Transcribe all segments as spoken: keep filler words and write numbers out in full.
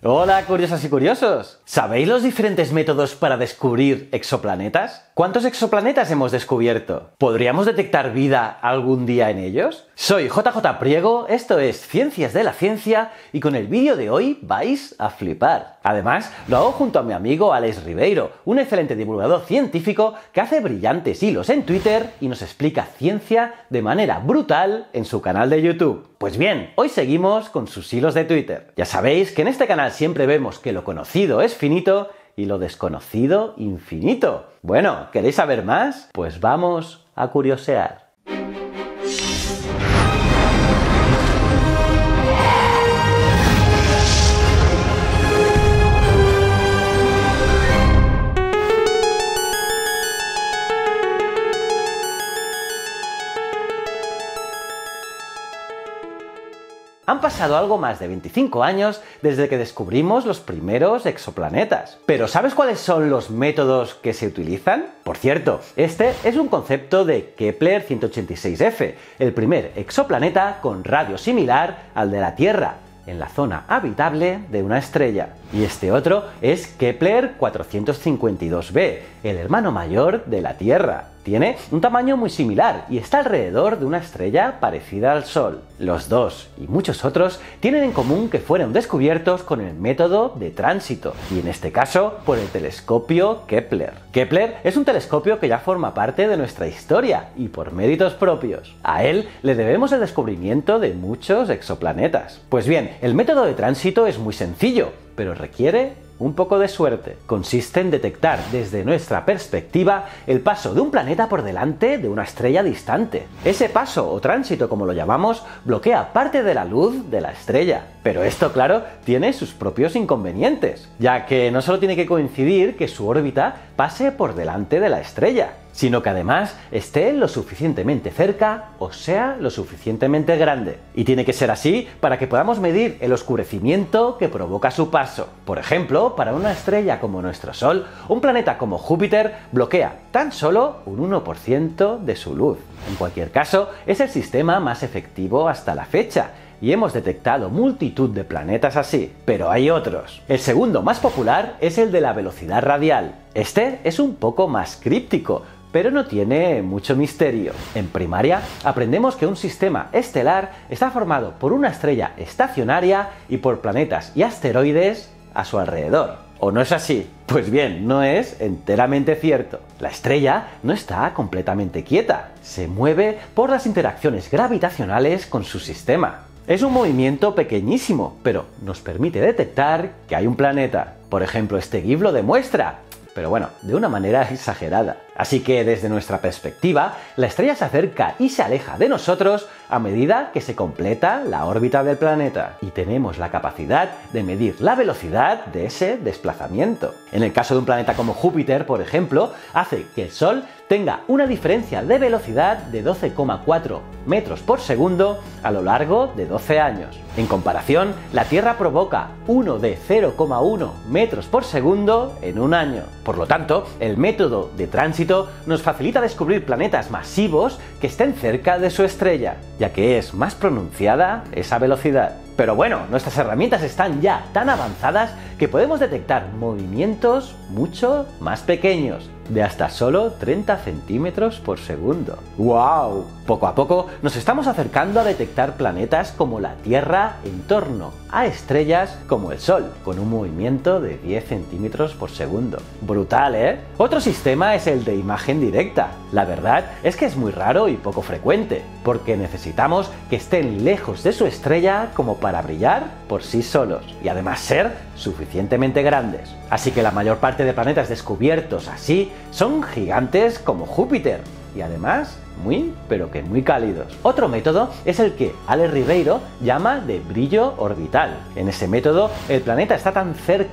Hola, curiosas y curiosos. ¿Sabéis los diferentes métodos para descubrir exoplanetas? ¿Cuántos exoplanetas hemos descubierto? ¿Podríamos detectar vida algún día en ellos? Soy J J Priego, esto es Ciencias de la Ciencia y con el vídeo de hoy vais a flipar. Además, lo hago junto a mi amigo Alex Ribeiro, un excelente divulgador científico que hace brillantes hilos en Twitter y nos explica ciencia de manera brutal en su canal de YouTube. Pues bien, hoy seguimos con sus hilos de Twitter. Ya sabéis que en este canal siempre vemos que lo conocido es finito y lo desconocido infinito. Bueno, ¿queréis saber más? Pues vamos a curiosear. Han pasado algo más de veinticinco años desde que descubrimos los primeros exoplanetas. Pero ¿sabes cuáles son los métodos que se utilizan? Por cierto, este es un concepto de Kepler ciento ochenta y seis f, el primer exoplaneta con radio similar al de la Tierra, en la zona habitable de una estrella. Y este otro es Kepler cuatrocientos cincuenta y dos b, el hermano mayor de la Tierra. Tiene un tamaño muy similar y está alrededor de una estrella parecida al Sol. Los dos y muchos otros tienen en común que fueron descubiertos con el método de tránsito, y en este caso por el telescopio Kepler. Kepler es un telescopio que ya forma parte de nuestra historia y por méritos propios. A él le debemos el descubrimiento de muchos exoplanetas. Pues bien, el método de tránsito es muy sencillo, pero requiere un poco de suerte. Consiste en detectar desde nuestra perspectiva el paso de un planeta por delante de una estrella distante. Ese paso o tránsito, como lo llamamos, bloquea parte de la luz de la estrella. Pero esto, claro, tiene sus propios inconvenientes, ya que no solo tiene que coincidir que su órbita pase por delante de la estrella, sino que además esté lo suficientemente cerca o sea lo suficientemente grande. Y tiene que ser así para que podamos medir el oscurecimiento que provoca su paso. Por ejemplo, para una estrella como nuestro Sol, un planeta como Júpiter bloquea tan solo un uno por ciento de su luz. En cualquier caso, es el sistema más efectivo hasta la fecha, y hemos detectado multitud de planetas así. Pero hay otros. El segundo más popular es el de la velocidad radial. Este es un poco más críptico, pero no tiene mucho misterio. En primaria aprendemos que un sistema estelar está formado por una estrella estacionaria y por planetas y asteroides a su alrededor. ¿O no es así? Pues bien, no es enteramente cierto. La estrella no está completamente quieta, se mueve por las interacciones gravitacionales con su sistema. Es un movimiento pequeñísimo, pero nos permite detectar que hay un planeta. Por ejemplo, este GIF lo demuestra, pero bueno, de una manera exagerada. Así que desde nuestra perspectiva, la estrella se acerca y se aleja de nosotros a medida que se completa la órbita del planeta, y tenemos la capacidad de medir la velocidad de ese desplazamiento. En el caso de un planeta como Júpiter, por ejemplo, hace que el Sol tenga una diferencia de velocidad de doce coma cuatro metros por segundo a lo largo de doce años. En comparación, la Tierra provoca uno de cero coma uno metros por segundo en un año. Por lo tanto, el método de tránsito nos facilita descubrir planetas masivos que estén cerca de su estrella, ya que es más pronunciada esa velocidad. Pero bueno, nuestras herramientas están ya tan avanzadas que podemos detectar movimientos mucho más pequeños, de hasta solo treinta centímetros por segundo. ¡Wow! Poco a poco nos estamos acercando a detectar planetas como la Tierra en torno a estrellas como el Sol, con un movimiento de diez centímetros por segundo. Brutal, ¿eh? Otro sistema es el de imagen directa. La verdad es que es muy raro y poco frecuente, porque necesitamos que estén lejos de su estrella como para brillar por sí solos, y además ser suficientemente grandes. Así que la mayor parte de planetas descubiertos así son gigantes como Júpiter, y además muy, pero que muy cálidos. Otro método es el que Alex Ribeiro llama de brillo orbital. En ese método, el planeta está tan cerca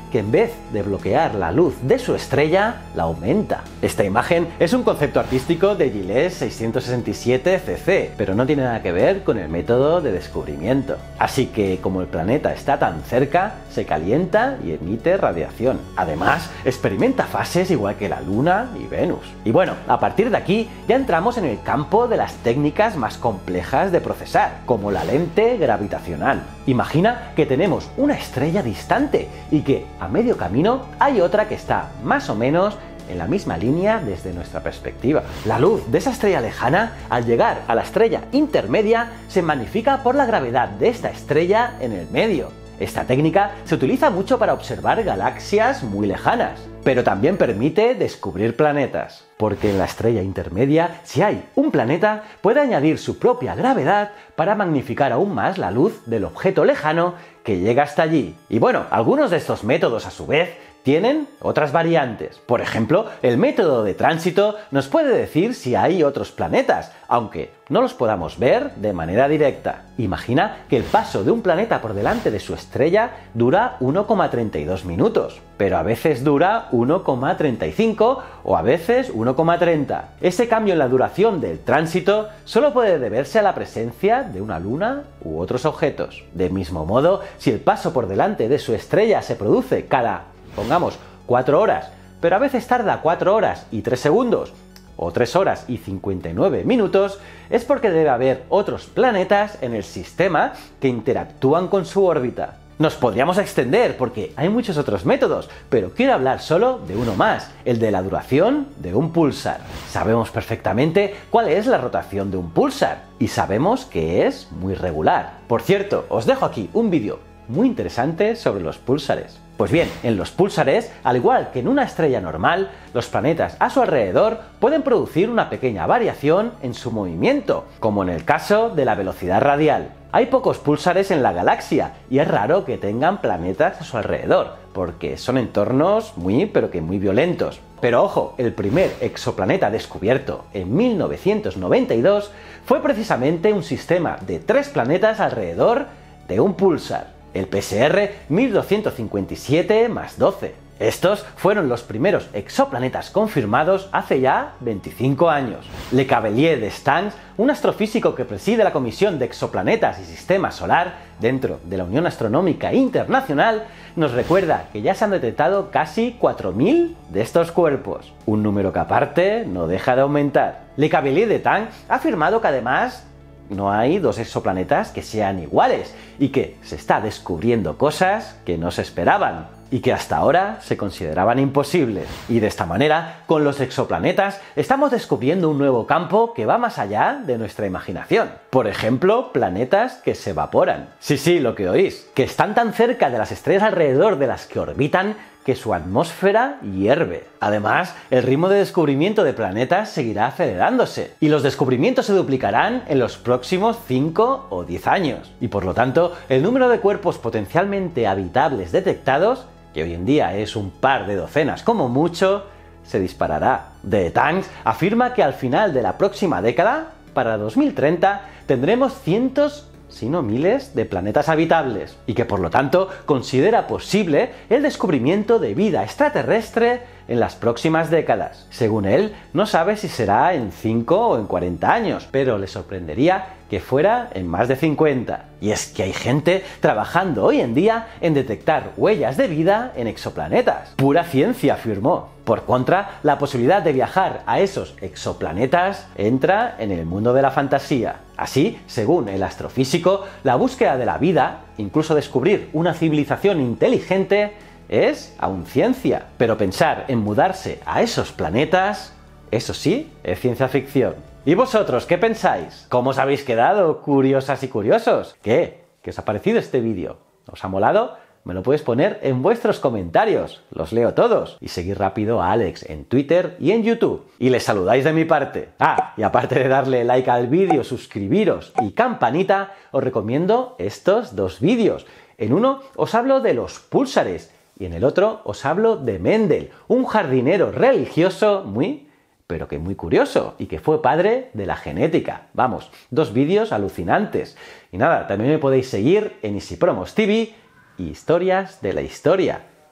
que en vez de bloquear la luz de su estrella, la aumenta. Esta imagen es un concepto artístico de Giles seiscientos sesenta y siete C C, pero no tiene nada que ver con el método de descubrimiento. Así que, como el planeta está tan cerca, se calienta y emite radiación. Además, experimenta fases igual que la Luna y Venus. Y bueno, a partir de aquí ya entramos en el campo de las técnicas más complejas de procesar, como la lente gravitacional. Imagina que tenemos una estrella distante y que a medio camino hay otra que está más o menos en la misma línea desde nuestra perspectiva. La luz de esa estrella lejana, al llegar a la estrella intermedia, se magnifica por la gravedad de esta estrella en el medio. Esta técnica se utiliza mucho para observar galaxias muy lejanas, pero también permite descubrir planetas, porque en la estrella intermedia, si hay un planeta, puede añadir su propia gravedad para magnificar aún más la luz del objeto lejano que llega hasta allí. Y bueno, algunos de estos métodos a su vez tienen otras variantes. Por ejemplo, el método de tránsito nos puede decir si hay otros planetas, aunque no los podamos ver de manera directa. Imagina que el paso de un planeta por delante de su estrella dura uno coma treinta y dos minutos, pero a veces dura uno coma treinta y cinco o a veces uno coma treinta. Ese cambio en la duración del tránsito solo puede deberse a la presencia de una luna u otros objetos. Del mismo modo, si el paso por delante de su estrella se produce cada, pongamos, cuatro horas, pero a veces tarda cuatro horas y tres segundos, o tres horas y cincuenta y nueve minutos, es porque debe haber otros planetas en el sistema que interactúan con su órbita. Nos podríamos extender porque hay muchos otros métodos, pero quiero hablar solo de uno más, el de la duración de un púlsar. Sabemos perfectamente cuál es la rotación de un púlsar y sabemos que es muy regular. Por cierto, os dejo aquí un vídeo muy interesante sobre los púlsares. Pues bien, en los púlsares, al igual que en una estrella normal, los planetas a su alrededor pueden producir una pequeña variación en su movimiento, como en el caso de la velocidad radial. Hay pocos púlsares en la galaxia y es raro que tengan planetas a su alrededor, porque son entornos muy pero que muy violentos. Pero ojo, el primer exoplaneta descubierto en mil novecientos noventa y dos fue precisamente un sistema de tres planetas alrededor de un púlsar, el P S R mil doscientos cincuenta y siete más doce. Estos fueron los primeros exoplanetas confirmados hace ya veinticinco años. Le Cavelier d'Estaing, un astrofísico que preside la Comisión de Exoplanetas y Sistema Solar dentro de la Unión Astronómica Internacional, nos recuerda que ya se han detectado casi cuatro mil de estos cuerpos, un número que aparte no deja de aumentar. Le Cavelier d'Estaing ha afirmado que además no hay dos exoplanetas que sean iguales y que se está descubriendo cosas que no se esperaban y que hasta ahora se consideraban imposibles. Y de esta manera, con los exoplanetas, estamos descubriendo un nuevo campo que va más allá de nuestra imaginación. Por ejemplo, planetas que se evaporan. Sí, sí, lo que oís, que están tan cerca de las estrellas alrededor de las que orbitan que su atmósfera hierve. Además, el ritmo de descubrimiento de planetas seguirá acelerándose y los descubrimientos se duplicarán en los próximos cinco o diez años. Y por lo tanto, el número de cuerpos potencialmente habitables detectados, que hoy en día es un par de docenas como mucho, se disparará. d'Estaing afirma que al final de la próxima década, para dos mil treinta, tendremos cientos si no miles de planetas habitables, y que por lo tanto considera posible el descubrimiento de vida extraterrestre en las próximas décadas. Según él, no sabe si será en cinco o en cuarenta años, pero le sorprendería que fuera en más de cincuenta. Y es que hay gente trabajando hoy en día en detectar huellas de vida en exoplanetas. Pura ciencia, afirmó. Por contra, la posibilidad de viajar a esos exoplanetas entra en el mundo de la fantasía. Así, según el astrofísico, la búsqueda de la vida, incluso descubrir una civilización inteligente, es aún ciencia. Pero pensar en mudarse a esos planetas, eso sí, es ciencia ficción. ¿Y vosotros qué pensáis? ¿Cómo os habéis quedado, curiosas y curiosos? ¿Qué? ¿Qué os ha parecido este vídeo? ¿Os ha molado? Me lo puedes poner en vuestros comentarios, los leo todos. Y seguid rápido a Alex en Twitter y en YouTube. Y les saludáis de mi parte. Ah, y aparte de darle like al vídeo, suscribiros y campanita, os recomiendo estos dos vídeos. En uno os hablo de los púlsares y en el otro os hablo de Mendel, un jardinero religioso muy, pero que muy curioso y que fue padre de la genética. Vamos, dos vídeos alucinantes. Y nada, también me podéis seguir en Easy Promos T V y Historias de la Historia.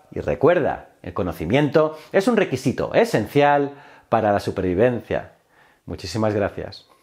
Y recuerda, el conocimiento es un requisito esencial para la supervivencia. Muchísimas gracias.